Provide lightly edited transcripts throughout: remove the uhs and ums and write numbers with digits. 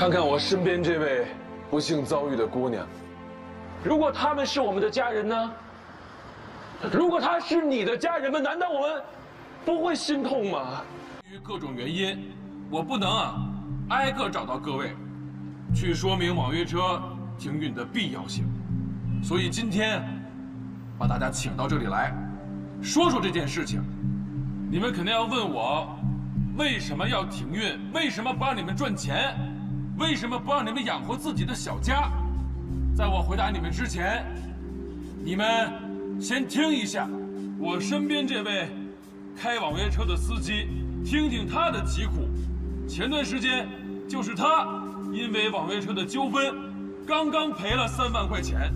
看看我身边这位不幸遭遇的姑娘，如果他们是我们的家人呢？如果他是你的家人们，难道我们不会心痛吗？ 由于各种原因，我不能挨个找到各位，去说明网约车停运的必要性，所以今天把大家请到这里来，说说这件事情。你们肯定要问我，为什么要停运？为什么不让你们赚钱？为什么不让你们养活自己的小家？在我回答你们之前，你们先听一下我身边这位开网约车的司机，听听他的疾苦。前段时间就是他因为网约车的纠纷，刚刚赔了3万块钱。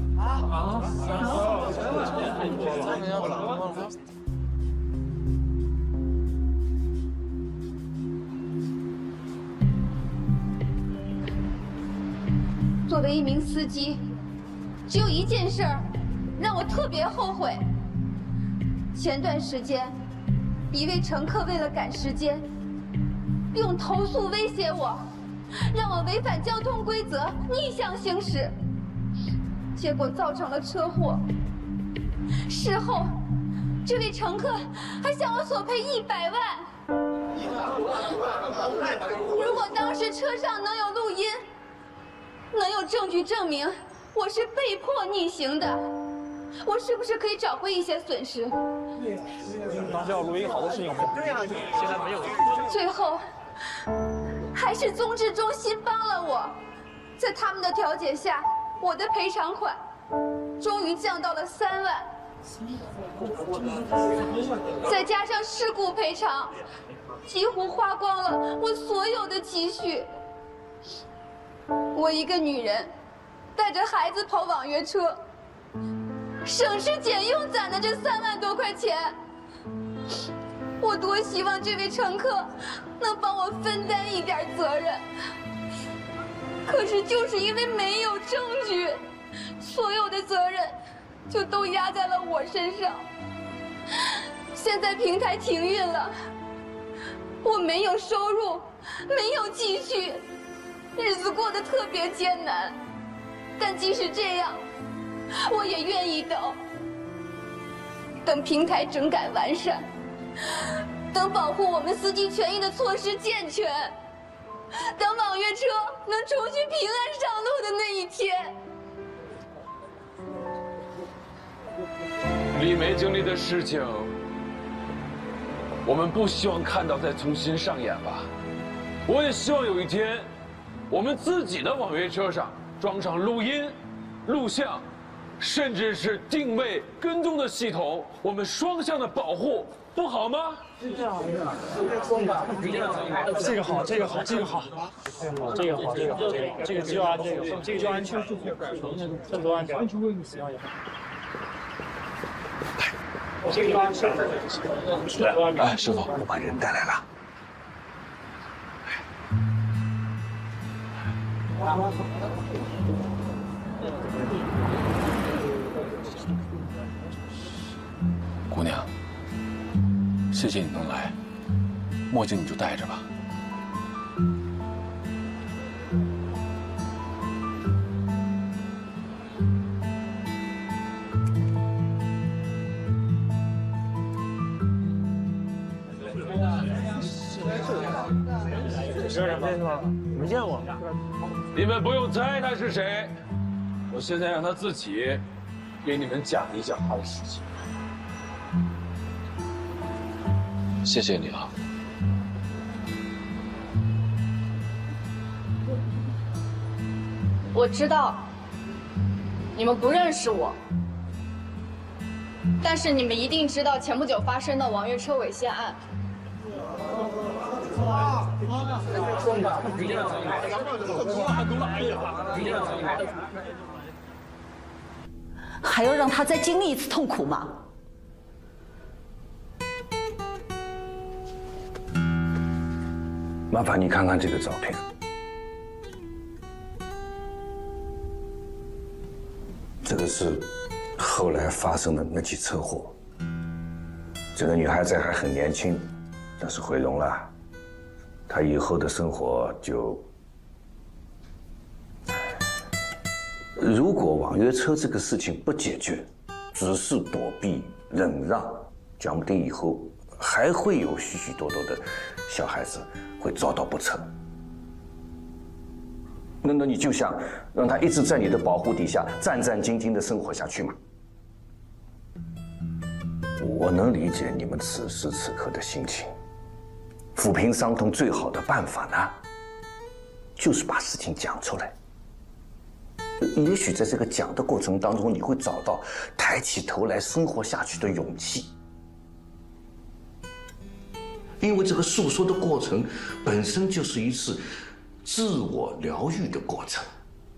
作为一名司机，只有一件事儿让我特别后悔。前段时间，一位乘客为了赶时间，用投诉威胁我，让我违反交通规则逆向行驶，结果造成了车祸。事后，这位乘客还向我索赔100万。如果当时车上能有录音，能有证据证明我是被迫逆行的，我是不是可以找回一些损失？ 当时要录音，好多事情没有。对呀，现在没有。 最后，还是综治中心帮了我，在他们的调解下，我的赔偿款终于降到了3万，再加上事故赔偿，几乎花光了我所有的积蓄。我一个女人，带着孩子跑网约车，省吃俭用攒的这3万多块钱，我多希望这位乘客能帮我分担一点责任。可是就是因为没有证据，所有的责任就都压在了我身上。现在平台停运了，我没有收入，没有积蓄，日子过得特别艰难，但即使这样，我也愿意等平台整改完善，等保护我们司机权益的措施健全，等网约车能重新平安上路的那一天。 李梅经历的事情，我们不希望看到再重新上演吧。我也希望有一天，我们自己的网约车上装上录音、录像，甚至是定位、跟踪的系统，我们双向的保护，不好吗？ 这个好，这个好，这个好，这个好，这个好，这个就按这个就安全，这都安全。这个就安全。 哎，师傅， 我把人带来了。 姑娘，谢谢你能来，墨镜你就戴着吧。 这人认识吗？没见过。 你们不用猜他是谁，我现在让他自己给你们讲一讲他的事情。谢谢你啊。 我知道你们不认识我，但是你们一定知道前不久发生的网约车猥亵案。 还要让他再经历一次痛苦吗？ 麻烦你看看这个照片，这个是后来发生的那起车祸。这个女孩子还很年轻，但是毁容了，她以后的生活就如果网约车这个事情不解决，只是躲避忍让，讲不定以后还会有许许多多的小孩子会遭到不测。那你就想让他一直在你的保护底下战战兢兢地生活下去吗？我能理解你们此时此刻的心情。抚平伤痛最好的办法呢，就是把事情讲出来。也许在这个讲的过程当中，你会找到抬起头来生活下去的勇气。因为这个诉说的过程本身就是一次自我疗愈的过程。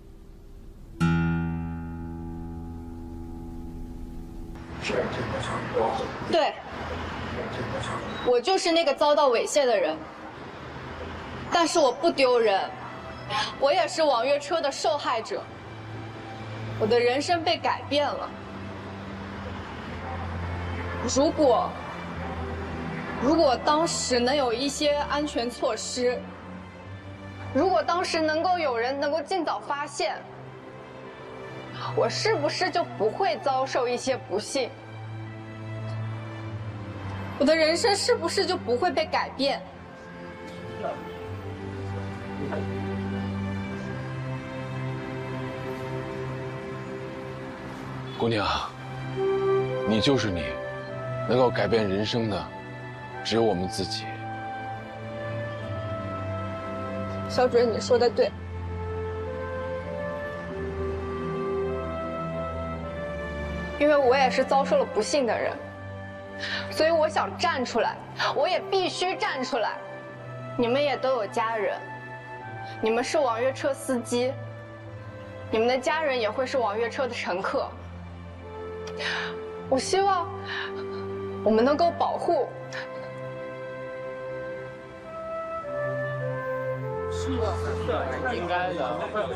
对，我就是那个遭到猥亵的人，但是我不丢人，我也是网约车的受害者，我的人生被改变了。如果当时能有一些安全措施，如果当时能够有人能够尽早发现，我是不是就不会遭受一些不幸？我的人生是不是就不会被改变？ 姑娘，你就是你，能够改变人生的，只有我们自己。 小主任，你说的对。因为我也是遭受了不幸的人，所以我想站出来，我也必须站出来。你们也都有家人，你们是网约车司机，你们的家人也会是网约车的乘客。我希望我们能够保护。 应该的。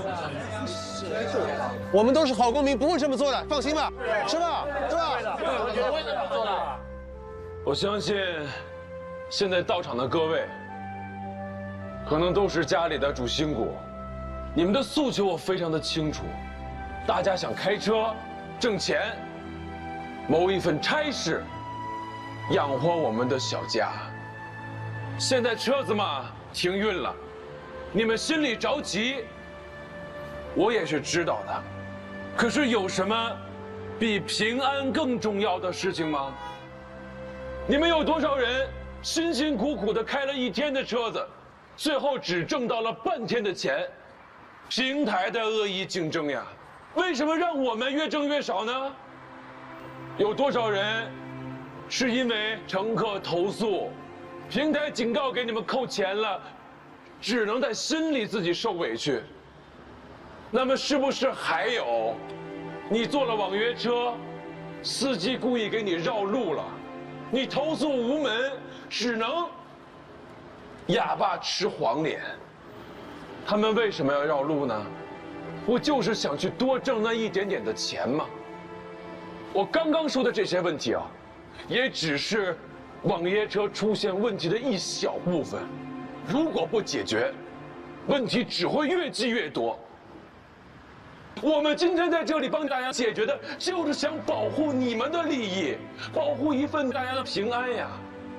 我们都是好公民，不会这么做的，放心吧，是吧？对吧？我觉得不会这么做的。 我相信，现在到场的各位，可能都是家里的主心骨，你们的诉求我非常的清楚，大家想开车挣钱，谋一份差事，养活我们的小家。现在车子嘛停运了，你们心里着急，我也是知道的。可是有什么比平安更重要的事情吗？你们有多少人辛辛苦苦地开了一天的车子，最后只挣到了半天的钱？平台的恶意竞争呀，为什么让我们越挣越少呢？有多少人是因为乘客投诉，平台警告给你们扣钱了，只能在心里自己受委屈？那么是不是还有，你坐了网约车，司机故意给你绕路了，你投诉无门，只能哑巴吃黄连？他们为什么要绕路呢？不就是想去多挣那一点点的钱吗？我刚刚说的这些问题啊，也只是网约车出现问题的一小部分。如果不解决，问题只会越积越多。我们今天在这里帮大家解决的，就是想保护你们的利益，保护一份大家的平安呀。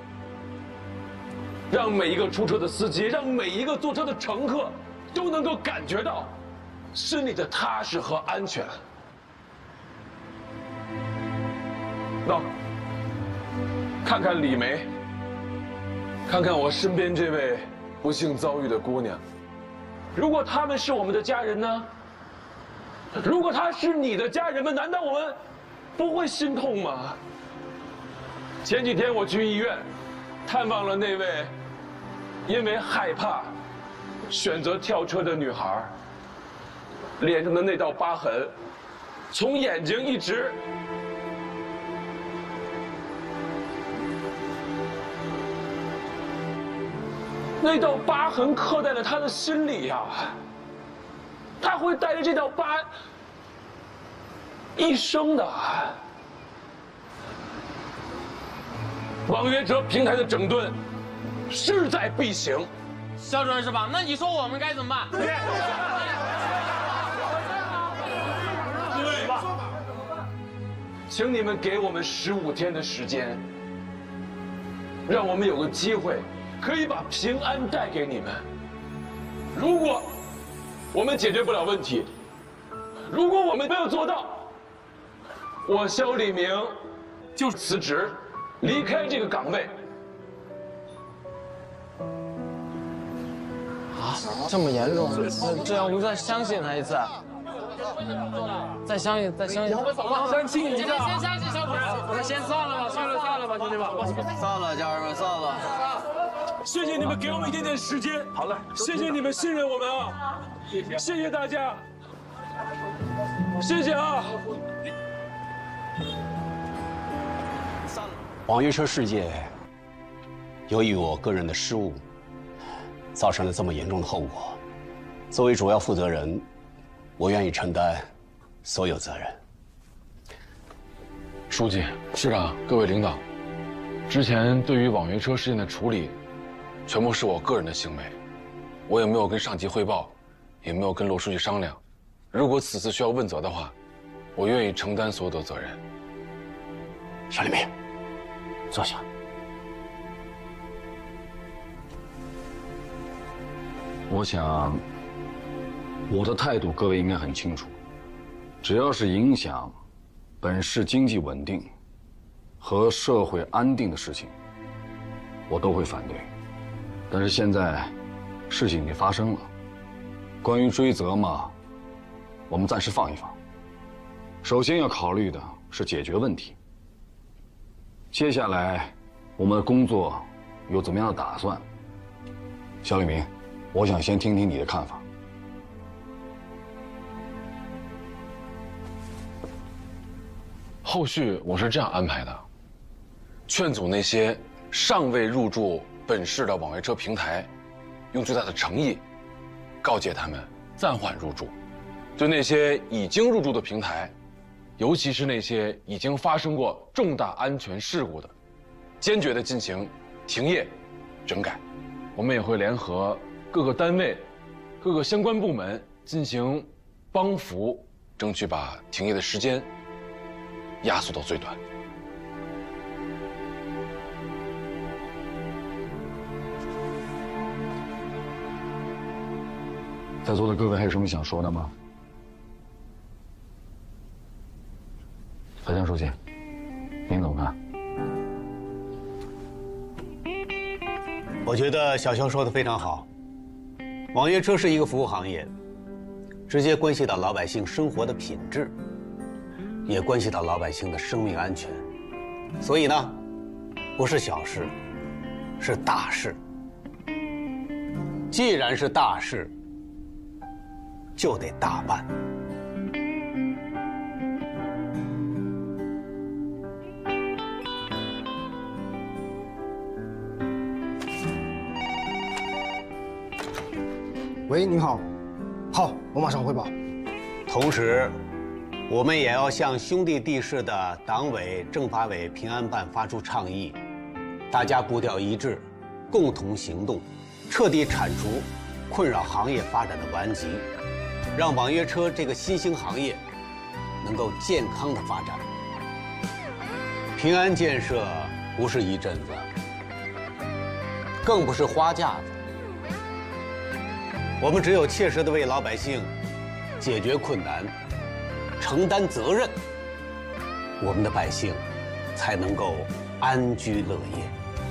让每一个出车的司机，让每一个坐车的乘客，都能够感觉到心里的踏实和安全。那，看看李梅，看看我身边这位不幸遭遇的姑娘，如果他们是我们的家人呢？如果他是你的家人们，难道我们不会心痛吗？前几天我去医院探望了那位因为害怕选择跳车的女孩，脸上的那道疤痕，从眼睛一直那道疤痕刻在了他的心里呀，他会带着这道疤一生的。网约车平台的整顿势在必行。 肖主任是吧？那你说我们该怎么办？ 请你们给我们15天的时间，让我们有个机会，可以把平安带给你们。如果我们解决不了问题，如果我们没有做到，我肖立明就辞职，离开这个岗位。 啊，这么严重？这样我们再相信他一次。再相信，再相信。 相信一下。 先相信小鬼，那先算了吧，算了吧，兄弟们。 散了，家人们，散了。 谢谢你们给我们一点点时间。好嘞，谢谢你们信任我们啊！谢谢大家，谢谢啊！ 网约车事件，由于我个人的失误，造成了这么严重的后果。作为主要负责人，我愿意承担所有责任。 书记、市长、各位领导，之前对于网约车事件的处理，全部是我个人的行为，我也没有跟上级汇报，也没有跟罗书记商量。如果此次需要问责的话，我愿意承担所有的责任。 肖立明，坐下。 我想，我的态度各位应该很清楚，只要是影响本市经济稳定和社会安定的事情，我都会反对。但是现在事情已经发生了，关于追责嘛，我们暂时放一放。首先要考虑的是解决问题。接下来我们的工作有怎么样的打算？肖立明，我想先听听你的看法。 后续我是这样安排的：劝阻那些尚未入驻本市的网约车平台，用最大的诚意告诫他们暂缓入驻；对那些已经入驻的平台，尤其是那些已经发生过重大安全事故的，坚决地进行停业、整改。我们也会联合各个单位、各个相关部门进行帮扶，争取把停业的时间压缩到最短。 在座的各位还有什么想说的吗？海江书记，您怎么看？ 我觉得小肖说的非常好。网约车是一个服务行业，直接关系到老百姓生活的品质，也关系到老百姓的生命安全。所以呢，不是小事，是大事。既然是大事，就得大办。 喂，您好。好，我马上汇报。 同时，我们也要向兄弟地市的党委、政法委、平安办发出倡议，大家步调一致，共同行动，彻底铲除困扰行业发展的顽疾，让网约车这个新兴行业能够健康的发展。平安建设不是一阵子，更不是花架子。我们只有切实地为老百姓解决困难、承担责任，我们的百姓才能够安居乐业。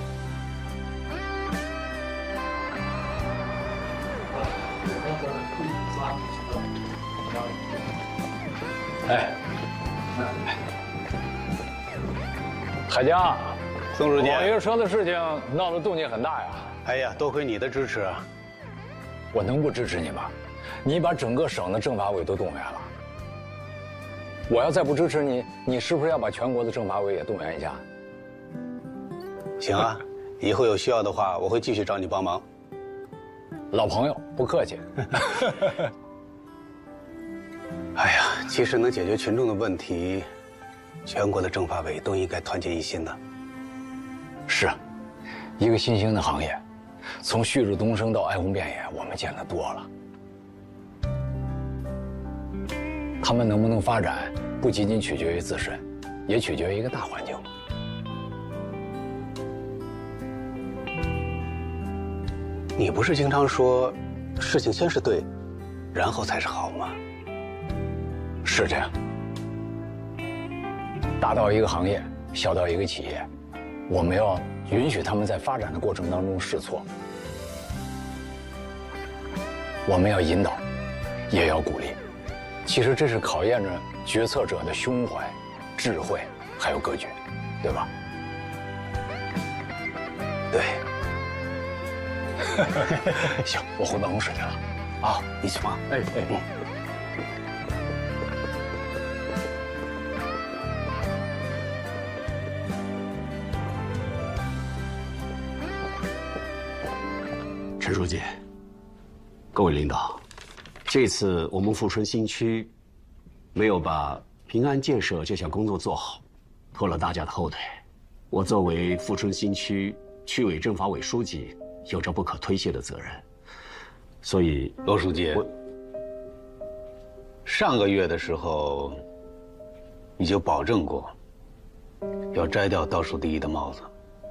海江， 宋书记， 网约车的事情闹得动静很大呀。 哎呀，多亏你的支持啊！ 我能不支持你吗？你把整个省的政法委都动员了。我要再不支持你，你是不是要把全国的政法委也动员一下？ 行啊，以后有需要的话，我会继续找你帮忙。 老朋友，不客气。 哎呀，其实能解决群众的问题，全国的政法委都应该团结一心的。 是，一个新兴的行业，从旭日东升到哀鸿遍野，我们见得多了。他们能不能发展，不仅仅取决于自身， 也取决于一个大环境。 你不是经常说，事情先是对，然后才是好吗？ 是这样。大到一个行业，小到一个企业，我们要允许他们在发展的过程当中试错。我们要引导，也要鼓励。其实这是考验着决策者的胸怀、智慧还有格局，对吧？ 对。 行，我回办公室去了。 啊，你去忙。 哎。 陈书记，各位领导，这次我们富春新区没有把平安建设这项工作做好，拖了大家的后腿。我作为富春新区区委政法委书记，有着不可推卸的责任。所以，罗书记，上个月的时候，你就保证过，要摘掉倒数第一的帽子。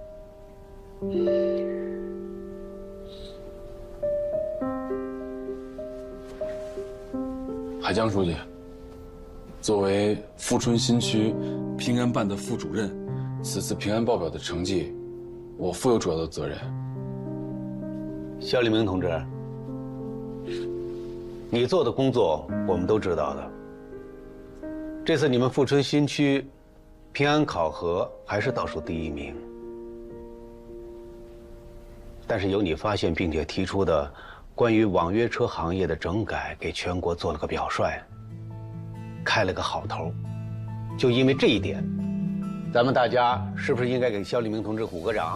海江书记，作为富春新区平安办的副主任，此次平安报表的成绩，我负有主要的责任。 肖立明同志，你做的工作我们都知道的。这次你们富春新区平安考核还是倒数第一名，但是由你发现并且提出的关于网约车行业的整改，给全国做了个表率，开了个好头。就因为这一点，咱们大家是不是应该给肖立明同志鼓个掌？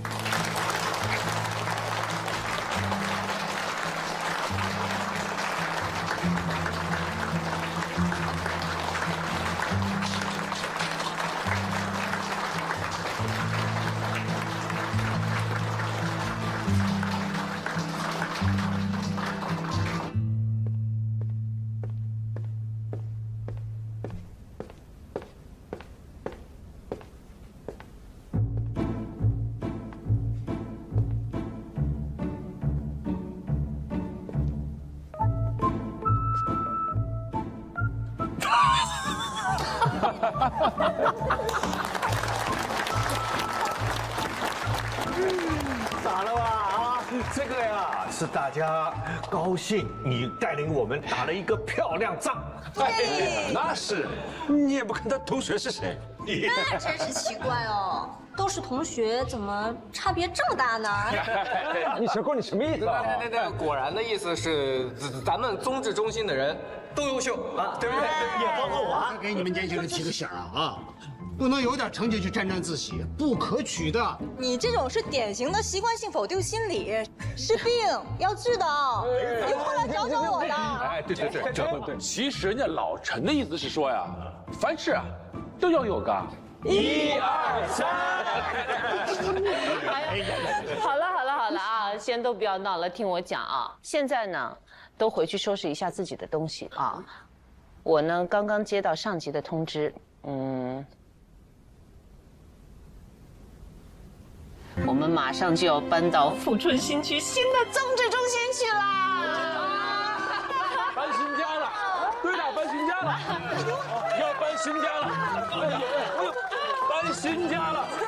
咋了吧？啊，这个呀是大家高兴，你带领我们打了一个漂亮仗。 对，那是，你也不看他同学是谁。 那真是奇怪哦，都是同学，怎么差别这么大呢？ 你小狗，你什么意思啊？ 对，果然的意思是咱们宗旨中心的人都优秀啊，对不对？ 也包括我。给你们年轻人提个醒啊，不能有点成绩就沾沾自喜，不可取的。 你这种是典型的习惯性否定心理，是病，要治的。你过来找找我的。 哎，对，其实人家老陈的意思是说呀，凡事啊都要有个1、2、3。 好了啊，先都不要闹了，听我讲啊。现在呢，都回去收拾一下自己的东西啊。我呢，刚刚接到上级的通知，我们马上就要搬到富春新区新的政治中心去啦！ 搬新家了，对了，搬新家了，要搬新家了，搬新家了。